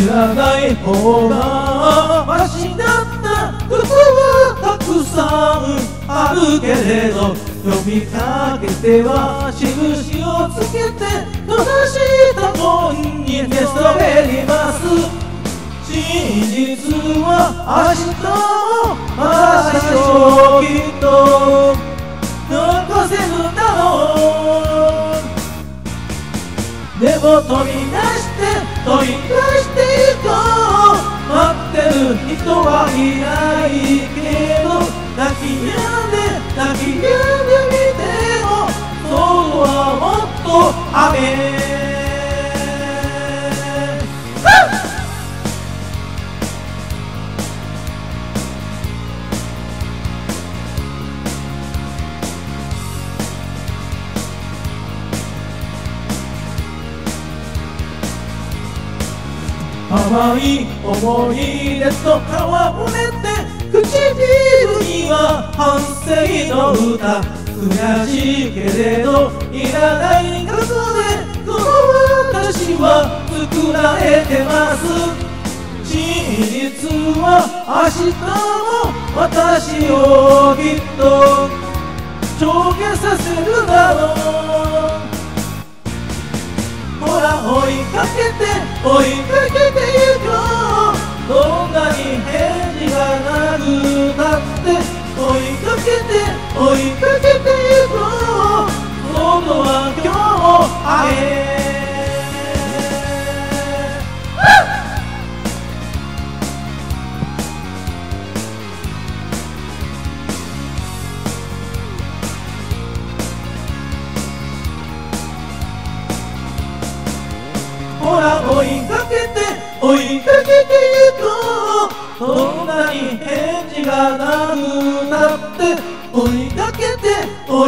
知らない方がマシだったことはたくさんあるけれど、呼びかけては印をつけて閉ざした門に寝そべります。真実は明日もまだ最初きっと残せるだろう。でも飛び出していこう。待ってる人はいないけど、泣き止んでみてもそうはもっと雨。甘い思い出と戯れて唇には反省の歌。悔しいけれどいらない過去でこの私は作られてます。真実は明日も私をきっと証言させるだろう。ほら追いかけてゆこう。どんなに返事がなくたって追いかけてゆこう。外は今日も雨。ほら追いかけてゆこう。どんなに返事がなくなって追いかけてゆこ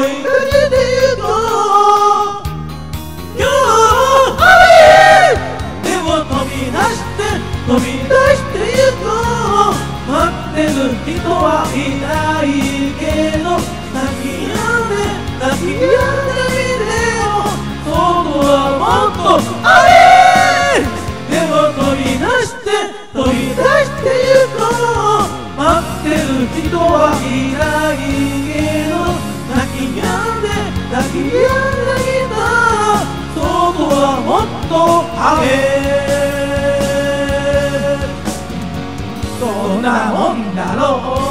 う。今日雨。でも飛び出してゆこう。待ってる人はいないけど、泣き止んでみても外はもっと雨。飛び出してゆこう。待ってる人はいないけど、泣き止んでみたら外はもっと雨。そんなもんだろう。